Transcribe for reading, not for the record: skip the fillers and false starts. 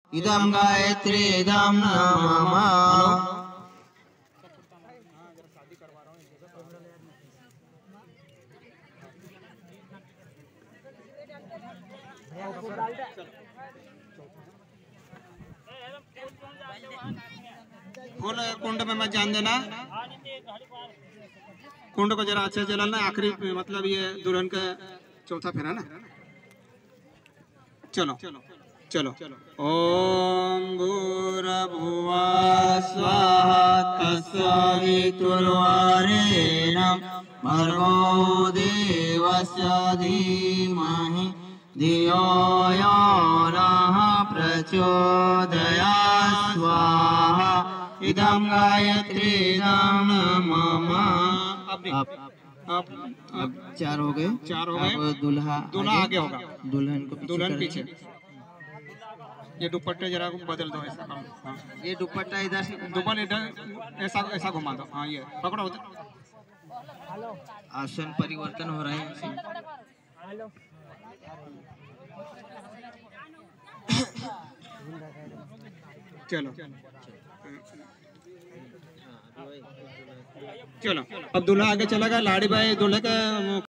इदं गायत्री इदं नमः। फूल कुंड में मत जान देना, कुंड को जरा अच्छे जलाना। आखिरी मतलब ये दुल्हन का चौथा फेरा ना। चलो चलो। ओम भूर्भुवः स्वाहा तत्सवितुर्वरेण्यं भर्गो देवस्य धीमहि धियो यो नः प्रचोदयात् स्वाहा। इदं गायत्री इदं नमः। अब 4 हो गए। अब दूल्हा आगे होगा, दुल्हन पीछे। ये दुपट्टे जरा बदल दो ऐसा। हाँ। ये दुपट्टा इधर से ऐसा घुमा दो। हाँ ये पकड़ो उधर। आसन परिवर्तन हो रहा है। चलो अब दूल्हा आगे चला गया। लाड़ी भाई दूल्हे का